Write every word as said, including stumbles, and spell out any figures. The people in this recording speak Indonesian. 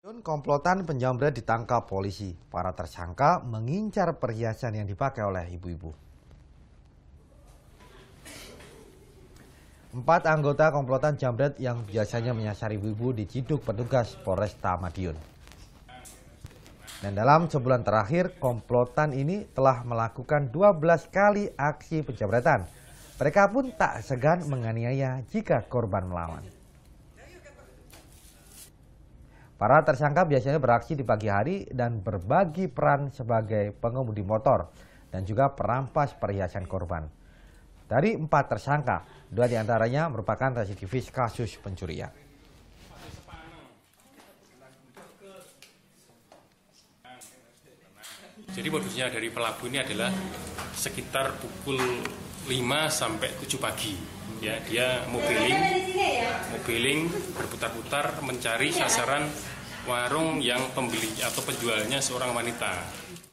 Komplotan penjamret ditangkap polisi. Para tersangka mengincar perhiasan yang dipakai oleh ibu-ibu. Empat anggota komplotan jambret yang biasanya menyasar ibu-ibu diciduk petugas Polresta Madiun. Dan dalam sebulan terakhir, komplotan ini telah melakukan dua belas kali aksi penjambretan. Mereka pun tak segan menganiaya jika korban melawan. Para tersangka biasanya beraksi di pagi hari dan berbagi peran sebagai pengemudi motor dan juga perampas perhiasan korban. Dari empat tersangka, dua diantaranya merupakan residivis kasus pencurian. Jadi modusnya dari pelaku ini adalah sekitar pukul lima sampai tujuh pagi. Ya, dia mobiling, mobiling berputar-putar mencari sasaran warung yang pembeli atau penjualnya seorang wanita.